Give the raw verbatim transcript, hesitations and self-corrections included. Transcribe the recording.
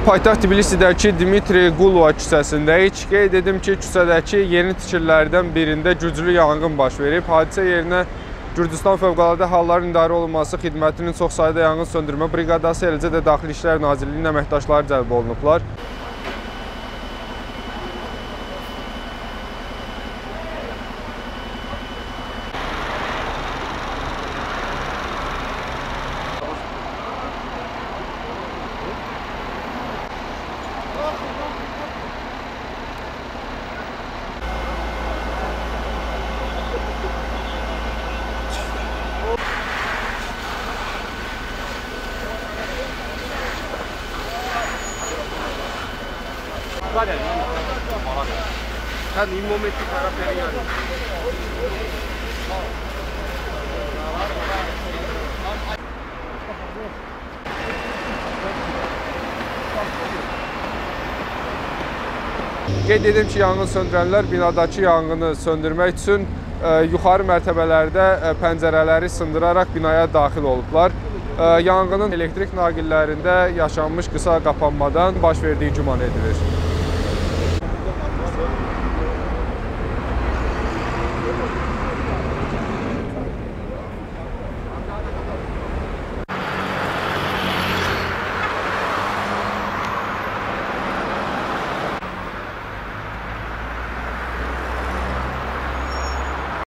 Paytaxt Tbilisidəki Dmitri Qulova küçəsindəyik. Qeyd edim ki, küçədəki yeni tikililərdən birində güclü yanğın baş verib. Hadisə yerinə Gürcüstan Fövqəladə Halların İdarə Olunması Xidmətinin çox sayda yanğın söndürmə briqadası, eləcə də Daxili İşlər Nazirliyinin əməkdaşları cəlb olunublar. Hadi in momenti para yani. Qeyd edim ki, yanğın söndürənlər binadakı yanğını söndürmək üçün e, yuxarı mərtəbələrdə e, pəncərələri sındıraraq binaya daxil olublar. E, yanğının elektrik naqillərində yaşanmış qısa qapanmadan baş verdiyi güman edilir.